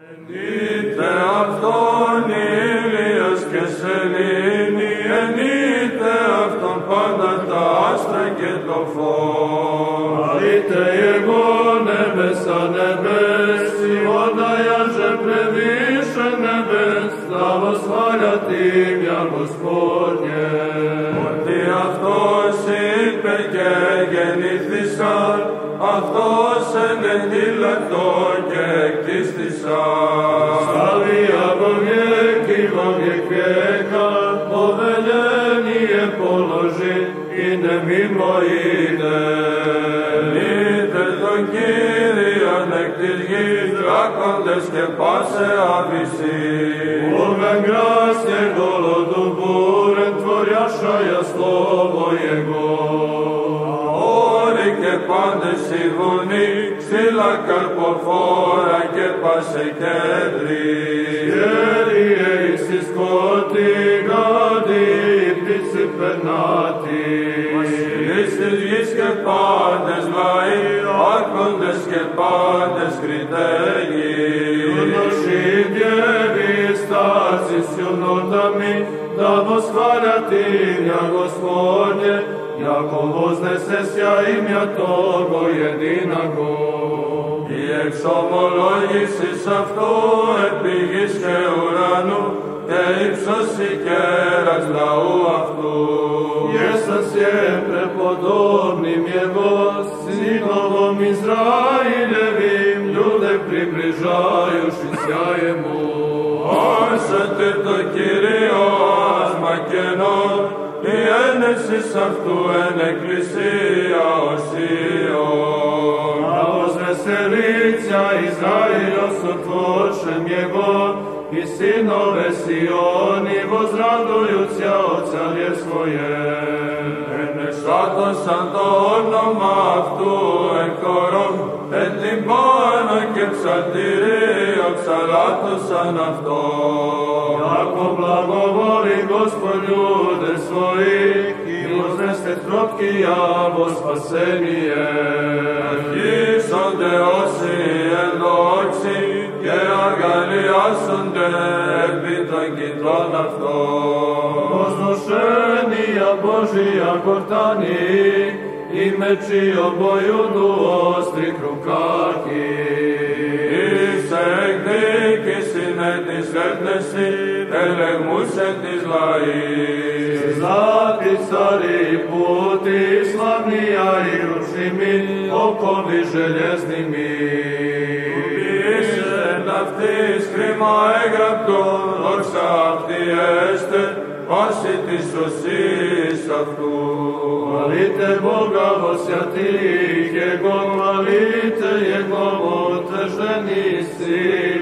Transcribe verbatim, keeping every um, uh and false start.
Ενείτε αυτόν ήλιος και σελήνη, ενείτε αυτόν πάντα τα άστρα και το φως. Χαλείτε εγώ νебеса небеси, водая же превыше небес, да восхвалят имя Господне. Ότι αυτός είπε και γεννήθησαν, αυτός ενετήλακτο και εκτίστησαν. Славия во веки, во век века, повеление положи, и не мимо иде. Ενείτε τον Κύριον εκ της γης, δράκοντες και πάσε άβυσσι. Ome grasje golodu burem, tvorjašaja slovo Jego. Όροι και πάντες οι βουνοί, ξύλα καρποφόρα και πάσε κέντρι. Kyrie Iisus koti, gadi, ptici pernati. Βασιλείς της γης και πάντες λαοί, άρχοντες και πάντες κριτέγοι. Junoši djevi, starci s junotami, da восхвалят imja Gospodnje, jako voznese sja imja Togo jedinago. Η εξομολόγησης αυτού επί γης και ουρανού και ύψωση κέρας λαού αυτού. Jesu siempre podobnim Jego, sinovom Izrailevim, ljude približajuši sjajemu. Άσετε το Κυρίο άσμα κενό, η ένεσης αυτού εν εκκλησία οσίων. A ozveselića Izraila sotvošem Jego, i sinove Sioni возрадуються od carje svoje. Ενεξάτωσαν το όνομα αυτού εν χορό, εν τυμπάνω και ψαλτηρίο ψαλάτωσαν αυτό. Jako blagovoli Gospod ljude svojih, i vozneste krotki javo spasenije. Αρχίσονται όσοι εν δόξη και αγαλιάσονται επί των κοιτών αυτών. Возnošenija Božija gortani, i meči obojudu ostrih rukaki. Είσαι εκδίκηση με της έρνεση, ελεγμούσε της λαής. Zlati cari puti, slavnija i ručnimi, okovi željeznimi. Είσαι εν αυτής κρίμα έγραπτο, δόξα αυτή έστε, πάση της σωσής αυτού. Hvalite Boga vo svjatih Jego, hvalite Jegovo utvrđeni sin.